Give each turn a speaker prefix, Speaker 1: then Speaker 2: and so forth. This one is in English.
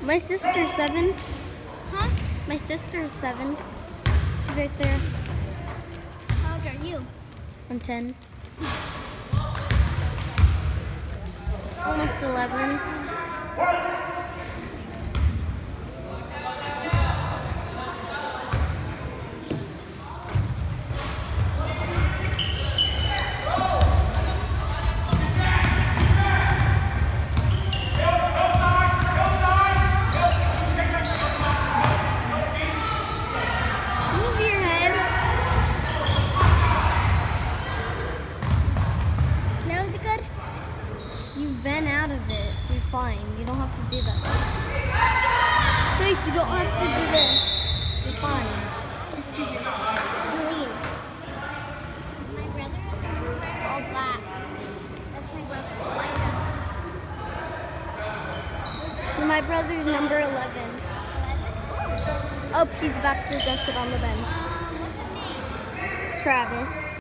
Speaker 1: My sister's 7.
Speaker 2: Huh?
Speaker 1: My sister's 7. She's right there.
Speaker 2: How old are you?
Speaker 1: I'm 10. Almost 11. Move your head.
Speaker 2: Now is it good?
Speaker 1: You've been out of it. You're fine. You don't have to do that. Faith, you don't have to do this. You're fine.
Speaker 2: Just do this. Lean. My brother is wearing all black. That's my brother.
Speaker 1: My brother's number 11.
Speaker 2: 11.
Speaker 1: Oh, he's about to go sit on the bench.
Speaker 2: What's his name?
Speaker 1: Travis.